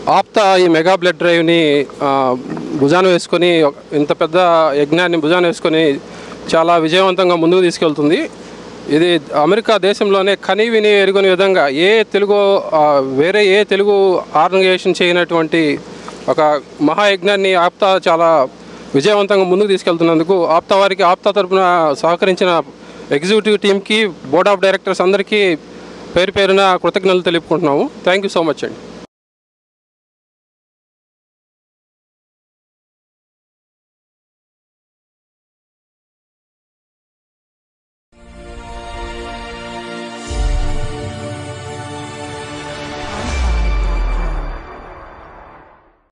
ఆప్తా ఈ mega blood డ్రైవ్ని భుజాన వేసుకొని ఇంత పెద్ద యజ్ఞాన్ని భుజాన వేసుకొని చాలా విజయవంతంగా ముందుకు తీసుకెళ్తుంది. ఇది అమెరికా దేశంలోనే కని విని ఎరుగని విధంగా వేరే ఏ తెలుగు ఆర్గనైజేషన్ చేయనటువంటి ఒక మహాయజ్ఞాన్ని ఆప్తా చాలా విజయవంతంగా ముందుకు తీసుకెళ్తున్నందుకు ఆప్తా తరఫున సహకరించిన ఎగ్జిక్యూటివ్ టీమ్కి, బోర్డ్ ఆఫ్ డైరెక్టర్స్ అందరికీ పేరు పేరున కృతజ్ఞతలు తెలుపుకుంటున్నాము. థ్యాంక్ యూ సో మచ్ అండి.